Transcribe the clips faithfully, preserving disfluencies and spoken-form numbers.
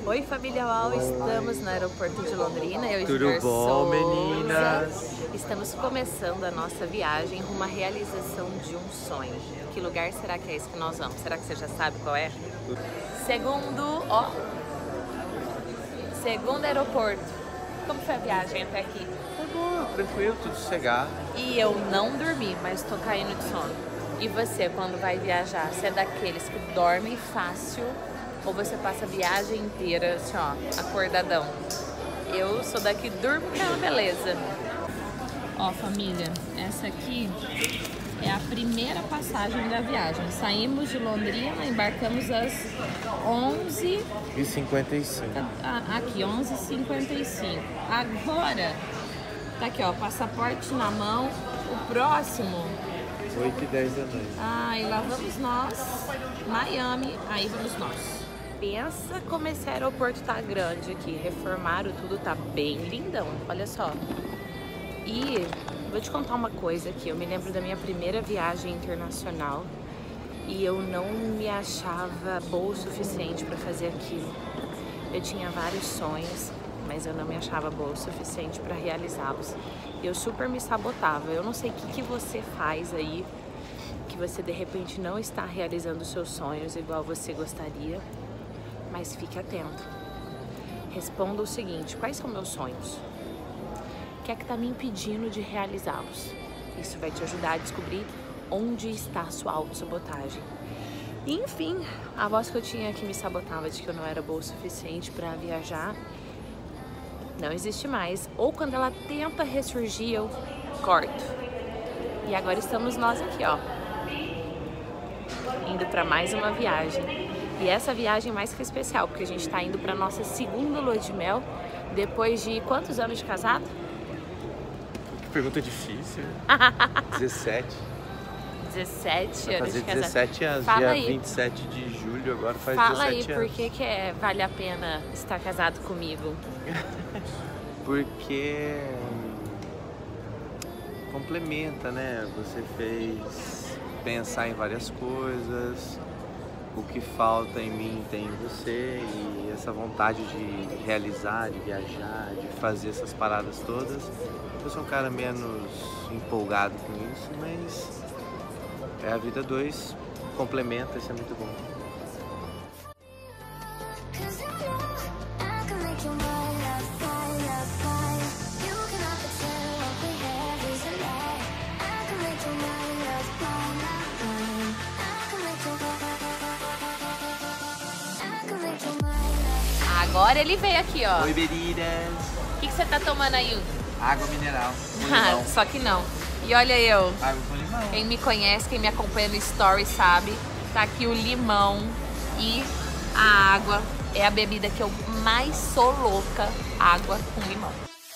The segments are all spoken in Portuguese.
Oi, família Uau, estamos no aeroporto de Londrina, eu e Tudo Junior bom, Souza. meninas? Estamos começando a nossa viagem rumo à realização de um sonho. Que lugar será que é esse que nós vamos? Será que você já sabe qual é? Segundo, ó, segundo aeroporto. Como foi a viagem até aqui? Foi bom, tranquilo, tudo sossegado. E eu não dormi, mas tô caindo de sono. E você, quando vai viajar, você é daqueles que dorme fácil ou você passa a viagem inteira, assim, ó, acordadão? Eu sou daqui, durmo que é uma beleza. Ó, família, essa aqui é a primeira passagem da viagem. Saímos de Londrina, embarcamos às onze E cinquenta e cinco. Aqui, onze e cinquenta e cinco. Agora, tá aqui, ó, passaporte na mão. O próximo... oito e dez da noite. Ai, lá vamos nós. Miami, aí vamos nós. Pensa como esse aeroporto tá grande aqui. Reformaram tudo, tá bem lindão. Olha só. E vou te contar uma coisa aqui. Eu me lembro da minha primeira viagem internacional e eu não me achava boa o suficiente para fazer aquilo. Eu tinha vários sonhos, mas eu não me achava boa o suficiente para realizá-los. Eu super me sabotava. Eu não sei o que, que você faz aí, que você de repente não está realizando os seus sonhos igual você gostaria, mas fique atento. Responda o seguinte: quais são meus sonhos? O que é que está me impedindo de realizá-los? Isso vai te ajudar a descobrir onde está a sua autossabotagem. E, enfim, a voz que eu tinha que me sabotava de que eu não era boa o suficiente para viajar não existe mais. Ou quando ela tenta ressurgir, eu corto. E agora estamos nós aqui, ó, indo para mais uma viagem. E essa viagem é mais que especial, porque a gente está indo para nossa segunda lua de mel, depois de quantos anos de casado? Que pergunta difícil. dezessete. dezessete Vai anos fazer de casado. dezessete anos, Fala dia aí. vinte e sete de julho, agora faz Fala aí, dezessete por anos. que que é, vale a pena estar casado comigo? Porque complementa, né? Você fez pensar em várias coisas, o que falta em mim tem em você, e essa vontade de realizar, de viajar, de fazer essas paradas todas. Eu sou um cara menos empolgado com isso, mas é a vida dois, complementa, isso é muito bom. Agora ele veio aqui, ó. Oi, bebida! O que, que você tá tomando aí? Água mineral com Ah, limão. só que não. E olha eu. Água com limão. Quem me conhece, quem me acompanha no story sabe, tá aqui o limão e a água. É a bebida que eu mais sou louca, água com limão.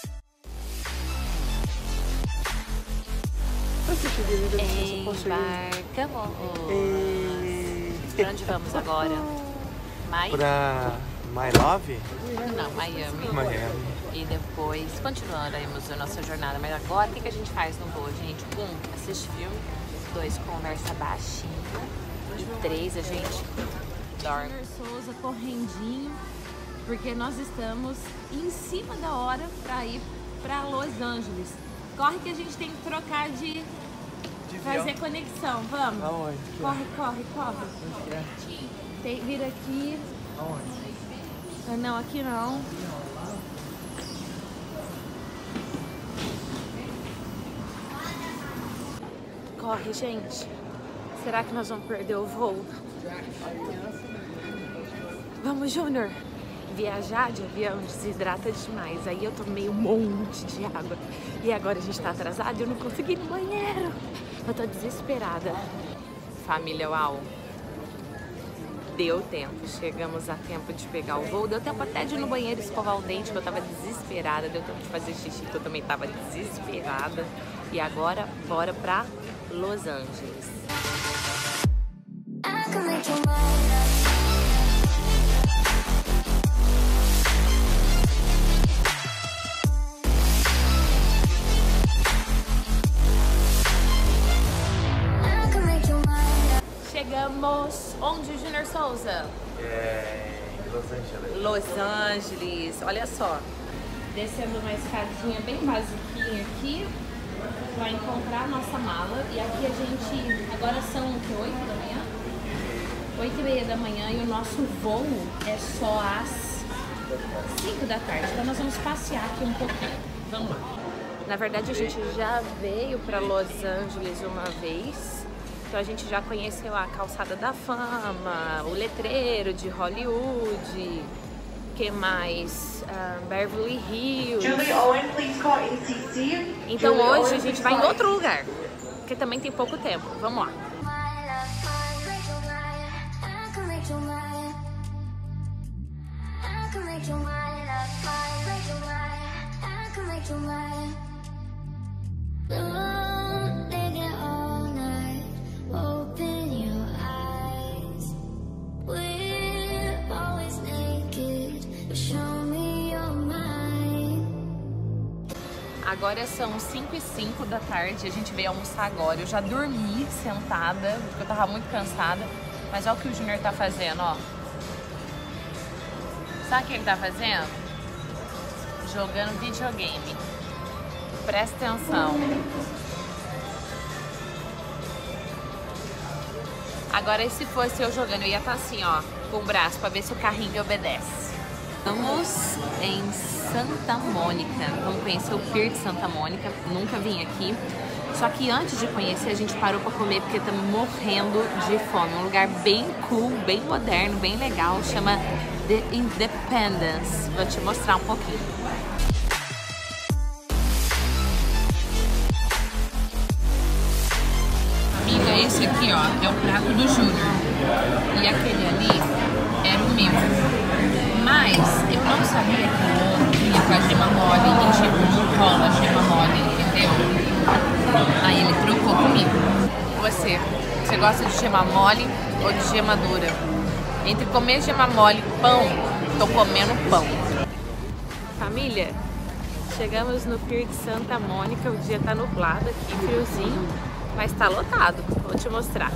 Embarcamos. Pra onde vamos agora? Mai? Pra My Love? Não, Miami. Miami. E depois continuaremos a nossa jornada. Mas agora o que, que a gente faz no voo, gente? Um, assiste filme. Dois, conversa baixinho. E três, a gente dorme. Junior Souza correndinho, porque nós estamos em cima da hora para ir para Los Angeles. Corre que a gente tem que trocar de, de fazer conexão. Vamos. Aonde? Corre, corre, corre. Tem, vira aqui. Aonde? Ah, não, aqui não. Corre, gente. Será que nós vamos perder o voo? Vamos, Júnior. Viajar de avião desidrata demais. Aí eu tomei um monte de água. E agora a gente tá atrasado e eu não consegui ir no banheiro. Eu tô desesperada. Família Uau. Deu tempo. Chegamos a tempo de pegar o voo. Deu tempo até de ir no banheiro escovar o dente, que eu tava desesperada. Deu tempo de fazer xixi, que eu também tava desesperada. E agora, bora pra Los Angeles. Chegamos onde, Junior Souza? É, em Los Angeles. Los Angeles. Olha só, descendo uma escadinha bem basiquinha aqui, vai encontrar a nossa mala. E aqui a gente, agora são o que, oito da manhã? oito e meia da manhã e o nosso voo é só às cinco da tarde. Então nós vamos passear aqui um pouquinho. Vamos lá. Na verdade a gente já veio para Los Angeles uma vez. Então a gente já conheceu a Calçada da Fama, o letreiro de Hollywood, que mais? Uh, Beverly Hills. Então hoje a gente vai em outro lugar, porque também tem pouco tempo. Vamos lá. Agora são cinco e cinco da tarde, a gente veio almoçar agora. Eu já dormi sentada, porque eu tava muito cansada. Mas olha o que o Júnior tá fazendo, ó. Sabe o que ele tá fazendo? Jogando videogame. Presta atenção. Agora, se fosse eu jogando, eu ia estar assim, ó, com o braço, pra ver se o carrinho me obedece. Estamos em Santa Mônica. Vamos conhecer o Pier de Santa Mônica. Nunca vim aqui. Só que antes de conhecer, a gente parou pra comer porque estamos morrendo de fome. Um lugar bem cool, bem moderno, bem legal. Chama The Independence. Vou te mostrar um pouquinho. Amiga, esse aqui, ó, é o prato do Júnior. E aquele ali era o meu. Mas eu não sabia que o outro vinha com a gema mole e tipo, não rola a gema mole, entendeu? Aí ele trocou comigo. Você, você gosta de gema mole ou de gema dura? Entre comer gema mole e pão, tô comendo pão. Família, chegamos no Pier de Santa Mônica, o dia tá nublado aqui, friozinho, mas tá lotado. Vou te mostrar.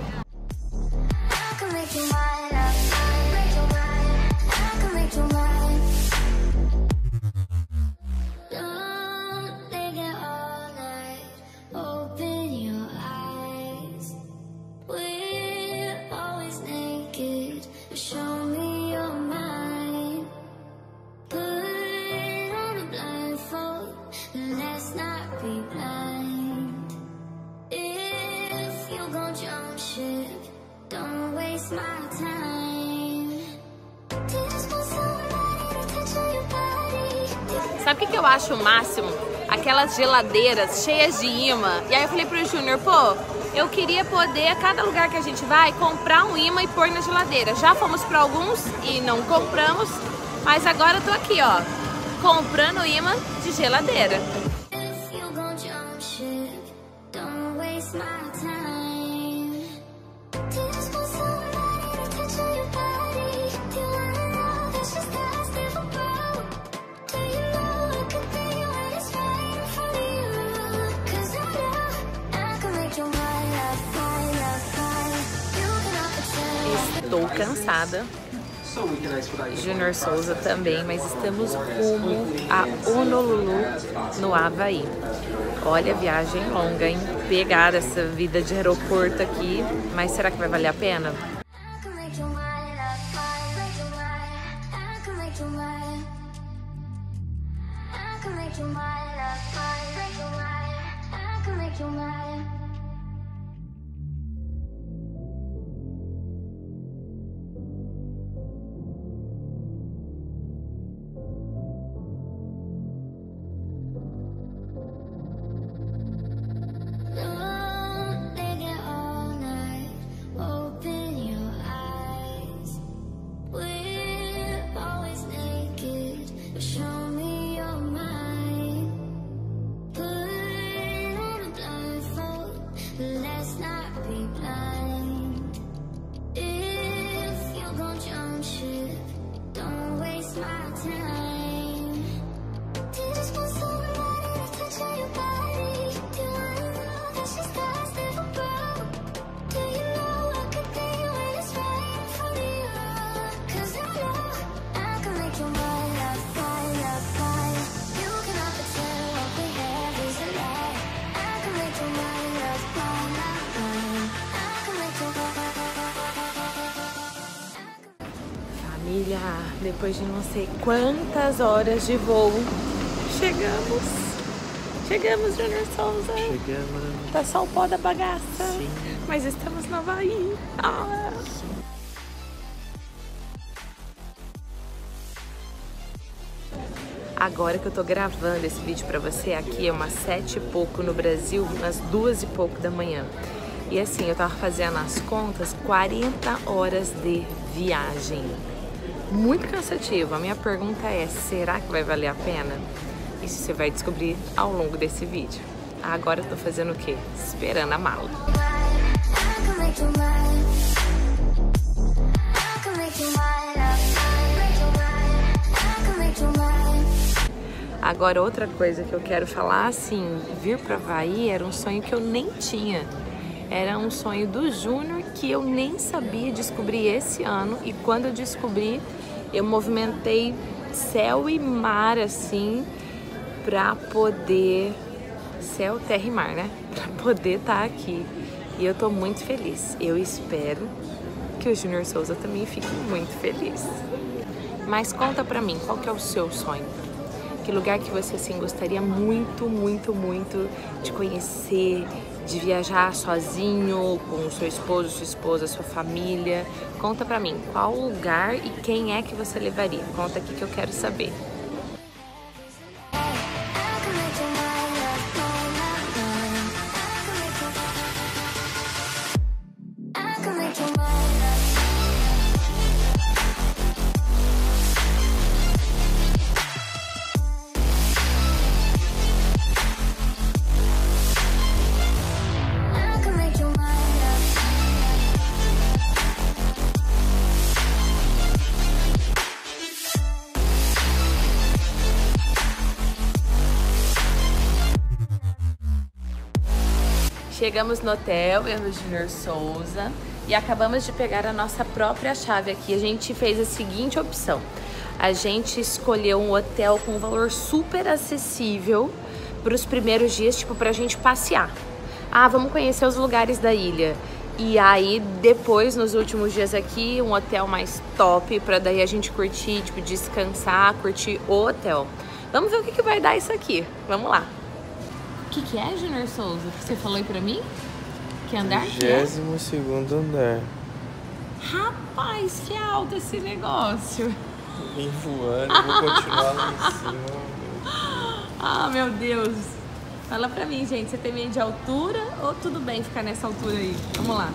Sabe o que, que eu acho o máximo? Aquelas geladeiras cheias de imã. E aí eu falei pro Júnior, pô, eu queria poder, a cada lugar que a gente vai, comprar um imã e pôr na geladeira. Já fomos pra alguns e não compramos, mas agora eu tô aqui, ó, comprando imã de geladeira. Estou cansada, Júnior Souza também, mas estamos rumo a Honolulu, no Havaí. Olha, viagem longa, hein? Pegar essa vida de aeroporto aqui, mas será que vai valer a pena? família, depois de não sei quantas horas de voo, chegamos. Chegamos, Junior Souza. Chegamos. Tá só o pó da bagaça. Sim. Mas estamos no Havaí. Ah. Agora que eu tô gravando esse vídeo pra você, aqui é umas sete e pouco no Brasil, umas duas e pouco da manhã. E assim, eu tava fazendo as contas, quarenta horas de viagem. Muito cansativo. A minha pergunta é, será que vai valer a pena? Isso você vai descobrir ao longo desse vídeo. Agora eu tô fazendo o quê? Esperando a mala. Agora, outra coisa que eu quero falar, assim, vir pra Havaí era um sonho que eu nem tinha. Era um sonho do Júnior que eu nem sabia descobrir esse ano. E quando eu descobri, eu movimentei céu e mar, assim, pra poder... Céu, terra e mar, né? Pra poder estar aqui. E eu tô muito feliz. Eu espero que o Junior Souza também fique muito feliz. Mas conta pra mim, qual que é o seu sonho? Que lugar que você, assim, gostaria muito, muito, muito de conhecer, de viajar sozinho, com o seu esposo, sua esposa, sua família? Conta pra mim, qual lugar e quem é que você levaria? Conta aqui que eu quero saber. Chegamos no hotel, eu e o Junior Souza, e acabamos de pegar a nossa própria chave aqui. A gente fez a seguinte opção. A gente escolheu um hotel com um valor super acessível para os primeiros dias, tipo, pra gente passear. Ah, vamos conhecer os lugares da ilha. E aí, depois, nos últimos dias aqui, um hotel mais top, pra daí a gente curtir, tipo, descansar, curtir o hotel. Vamos ver o que que vai dar isso aqui. Vamos lá. O que que é, Junior Souza? Que você falou aí pra mim? Que andar? Vigésimo segundo andar. Rapaz, que alto esse negócio. Vim voando, eu vou continuar lá em cima. Ah, meu Deus. Fala pra mim, gente, você tem medo de altura ou tudo bem ficar nessa altura aí? Vamos lá.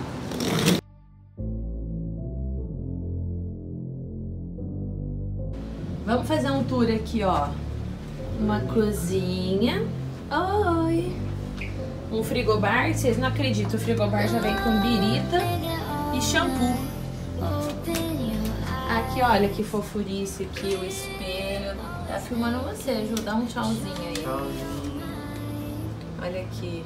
Vamos fazer um tour aqui, ó. Uma cozinha. Oi! Um frigobar, vocês não acreditam, o frigobar já vem com birita e shampoo. Aqui, olha que fofurice aqui, o espelho. Tá filmando você, Ju, dá um tchauzinho aí. Tchauzinho. Olha aqui.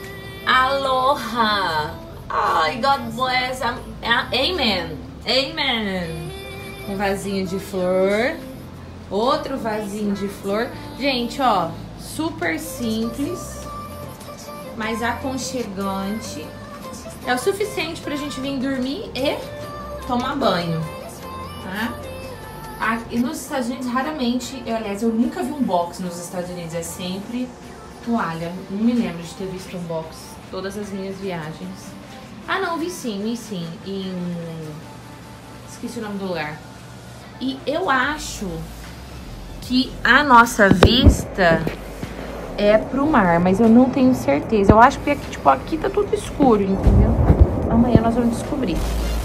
Aloha! Ai, God bless. Amen. Amen. Um vasinho de flor. Outro vasinho de flor. Gente, ó. Super simples, mas aconchegante. É o suficiente pra gente vir dormir e tomar banho, tá? Aqui nos Estados Unidos, raramente, eu, aliás, eu nunca vi um box nos Estados Unidos, é sempre toalha. Não me lembro de ter visto um box todas as minhas viagens. Ah, não, vi sim, vi sim, em... esqueci o nome do lugar. E eu acho que a nossa vista é pro mar, mas eu não tenho certeza. Eu acho que aqui, tipo, aqui tá tudo escuro, entendeu? Amanhã nós vamos descobrir.